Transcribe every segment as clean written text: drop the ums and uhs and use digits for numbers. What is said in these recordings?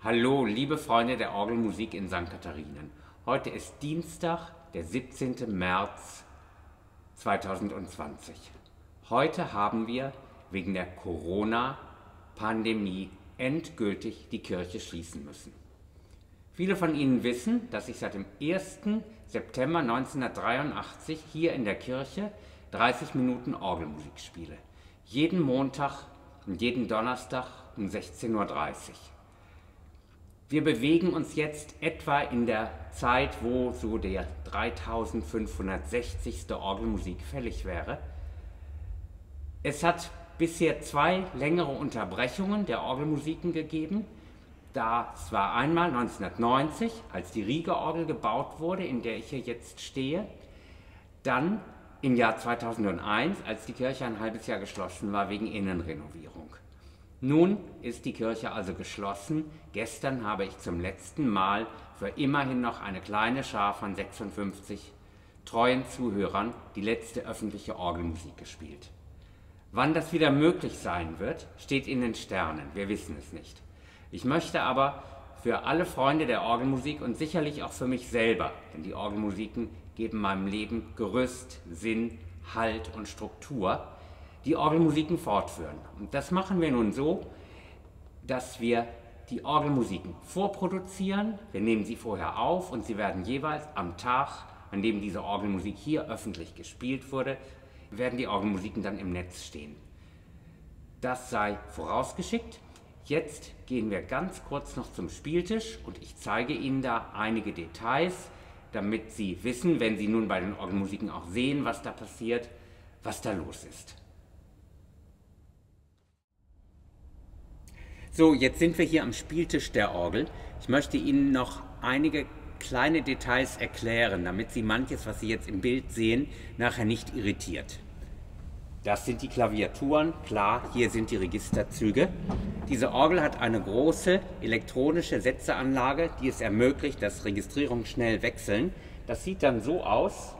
Hallo, liebe Freunde der Orgelmusik in St. Katharinen. Heute ist Dienstag, der 17. März 2020. Heute haben wir wegen der Corona-Pandemie endgültig die Kirche schließen müssen. Viele von Ihnen wissen, dass ich seit dem 1. September 1983 hier in der Kirche 30 Minuten Orgelmusik spiele. Jeden Montag und jeden Donnerstag um 16:30 Uhr. Wir bewegen uns jetzt etwa in der Zeit, wo so der 3560. Orgelmusik fällig wäre. Es hat bisher 2 längere Unterbrechungen der Orgelmusiken gegeben. Das war einmal 1990, als die Rieger Orgel gebaut wurde, in der ich hier jetzt stehe. Dann im Jahr 2001, als die Kirche ein halbes Jahr geschlossen war wegen Innenrenovierung. Nun ist die Kirche also geschlossen. Gestern habe ich zum letzten Mal für immerhin noch eine kleine Schar von 56 treuen Zuhörern die letzte öffentliche Orgelmusik gespielt. Wann das wieder möglich sein wird, steht in den Sternen. Wir wissen es nicht. Ich möchte aber für alle Freunde der Orgelmusik und sicherlich auch für mich selber, denn die Orgelmusiken geben meinem Leben Gerüst, Sinn, Halt und Struktur, die Orgelmusiken fortführen. Und das machen wir nun so, dass wir die Orgelmusiken vorproduzieren. Wir nehmen sie vorher auf und sie werden jeweils am Tag, an dem diese Orgelmusik hier öffentlich gespielt wurde, werden die Orgelmusiken dann im Netz stehen. Das sei vorausgeschickt. Jetzt gehen wir ganz kurz noch zum Spieltisch und ich zeige Ihnen da einige Details, damit Sie wissen, wenn Sie nun bei den Orgelmusiken auch sehen, was da passiert, was da los ist. So, jetzt sind wir hier am Spieltisch der Orgel. Ich möchte Ihnen noch einige kleine Details erklären, damit Sie manches, was Sie jetzt im Bild sehen, nachher nicht irritiert. Das sind die Klaviaturen, klar, hier sind die Registerzüge. Diese Orgel hat eine große elektronische Setzeanlage, die es ermöglicht, dass Registrierungen schnell wechseln. Das sieht dann so aus.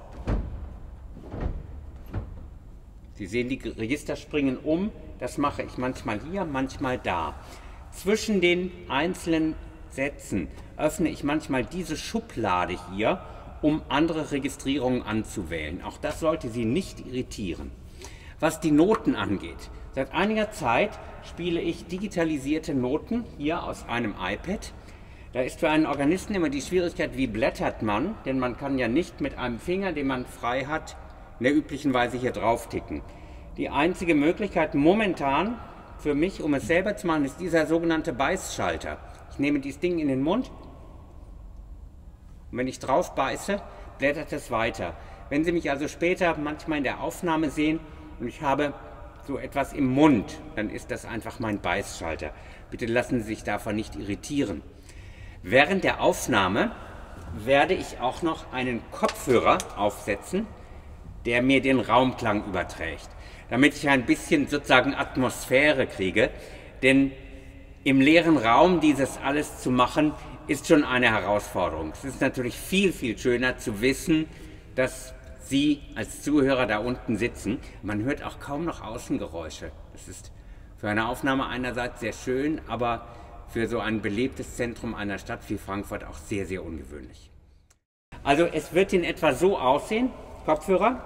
Sie sehen, die Register springen um. Das mache ich manchmal hier, manchmal da. Zwischen den einzelnen Sätzen öffne ich manchmal diese Schublade hier, um andere Registrierungen anzuwählen. Auch das sollte Sie nicht irritieren. Was die Noten angeht, seit einiger Zeit spiele ich digitalisierte Noten hier aus einem iPad. Da ist für einen Organisten immer die Schwierigkeit, wie blättert man, denn man kann ja nicht mit einem Finger, den man frei hat, in der üblichen Weise hier drauf ticken. Die einzige Möglichkeit momentan für mich, um es selber zu machen, ist dieser sogenannte Beißschalter. Ich nehme dieses Ding in den Mund und wenn ich drauf beiße, blättert es weiter. Wenn Sie mich also später manchmal in der Aufnahme sehen und ich habe so etwas im Mund, dann ist das einfach mein Beißschalter. Bitte lassen Sie sich davon nicht irritieren. Während der Aufnahme werde ich auch noch einen Kopfhörer aufsetzen, der mir den Raumklang überträgt, damit ich ein bisschen sozusagen Atmosphäre kriege, denn im leeren Raum dieses alles zu machen, ist schon eine Herausforderung. Es ist natürlich viel, viel schöner zu wissen, dass Sie als Zuhörer da unten sitzen. Man hört auch kaum noch Außengeräusche. Das ist für eine Aufnahme einerseits sehr schön, aber für so ein belebtes Zentrum einer Stadt wie Frankfurt auch sehr, sehr ungewöhnlich. Also es wird in etwa so aussehen, Kopfhörer,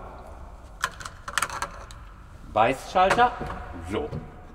Beißschalter, so.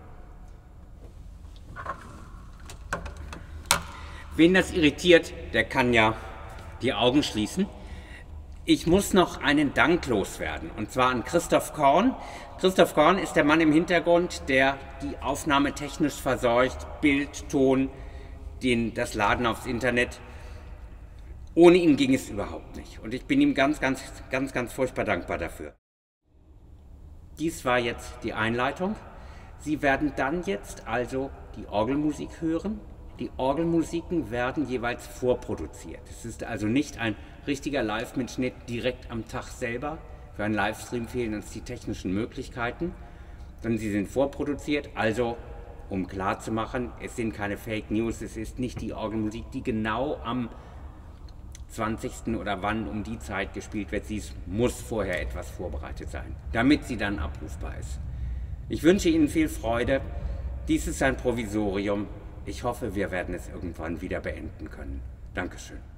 Wen das irritiert, der kann ja die Augen schließen. Ich muss noch einen Dank loswerden, und zwar an Christoph Korn. Christoph Korn ist der Mann im Hintergrund, der die Aufnahme technisch versorgt, Bild, Ton, das Laden aufs Internet. Ohne ihn ging es überhaupt nicht. Und ich bin ihm ganz furchtbar dankbar dafür. Dies war jetzt die Einleitung. Sie werden dann jetzt also die Orgelmusik hören. Die Orgelmusiken werden jeweils vorproduziert. Es ist also nicht ein richtiger Live-Mitschnitt direkt am Tag selber. Für einen Livestream fehlen uns die technischen Möglichkeiten, sondern sie sind vorproduziert. Also, um klarzumachen, es sind keine Fake News, es ist nicht die Orgelmusik, die genau am 20. oder wann um die Zeit gespielt wird. Sie muss vorher etwas vorbereitet sein, damit sie dann abrufbar ist. Ich wünsche Ihnen viel Freude. Dies ist ein Provisorium. ich hoffe, wir werden es irgendwann wieder beenden können. Dankeschön.